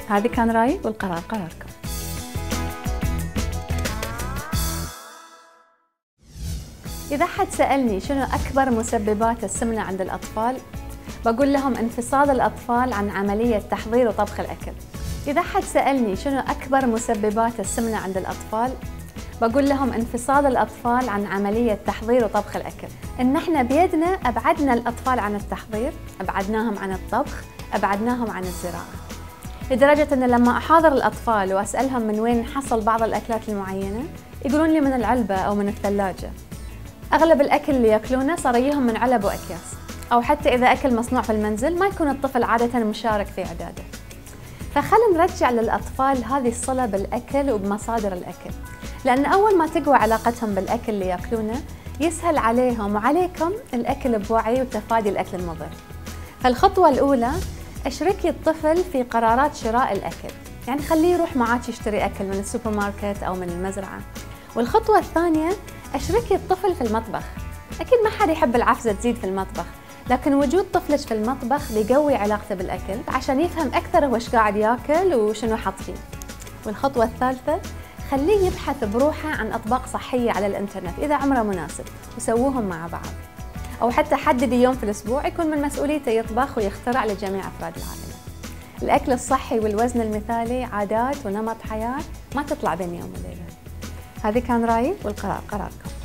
هذا كان رأيي والقرار قراركم. إذا حد سألني شنو أكبر مسببات السمنة عند الأطفال، بقول لهم انفصال الأطفال عن عملية تحضير وطبخ الأكل. إذا حد سألني شنو أكبر مسببات السمنة عند الأطفال، بقول لهم انفصال الأطفال عن عملية تحضير وطبخ الأكل. إن إحنا بيدنا أبعدنا الأطفال عن التحضير، أبعدناهم عن الطبخ، أبعدناهم عن الزراعة. لدرجة إن لما أحاضر الأطفال وأسألهم من وين حصل بعض الأكلات المعينة، يقولون لي من العلبة أو من الثلاجة. أغلب الأكل اللي يأكلونه صار يجيهم من علب وأكياس، أو حتى إذا أكل مصنوع في المنزل ما يكون الطفل عادة مشارك في إعداده. فخلنا نرجع للأطفال هذه الصلة بالأكل وبمصادر الأكل، لأن أول ما تقوى علاقتهم بالأكل اللي يأكلونه يسهل عليهم وعليكم الأكل بوعي وتفادي الأكل المضر. فالخطوة الأولى، اشركي الطفل في قرارات شراء الأكل، يعني خليه يروح معاك يشتري أكل من السوبر ماركت أو من المزرعة. والخطوة الثانية، اشركي الطفل في المطبخ. أكيد ما حد يحب العفزة تزيد في المطبخ، لكن وجود طفلك في المطبخ بيقوي علاقته بالأكل عشان يفهم أكثر هو ايش قاعد ياكل وشنو حط فيه. والخطوة الثالثة، خليه يبحث بروحه عن أطباق صحية على الإنترنت إذا عمره مناسب وسووهم مع بعض، أو حتى حددي يوم في الأسبوع يكون من مسؤوليته يطبخ ويخترع لجميع أفراد العائلة. الأكل الصحي والوزن المثالي عادات ونمط حياة ما تطلع بين يوم وليلة. هذا كان رأيي والقرار قراركم.